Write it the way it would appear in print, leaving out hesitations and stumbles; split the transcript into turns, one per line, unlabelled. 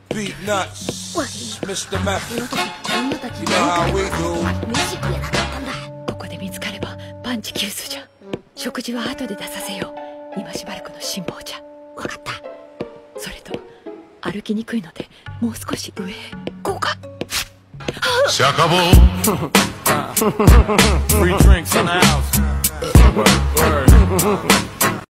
Beat nuts,
わい
Mr.
こ
Meth.
の時女たち
You know how we do.
飯食えなかったんだ。
ここで見つかれば万事休すじゃ。食事は後で出させよう。今しばらくの辛抱じゃ。
わかった。
それと歩きにくいのでもう少し上へ。こうか。
Se acabó.
Free drinks in the house. Word, word.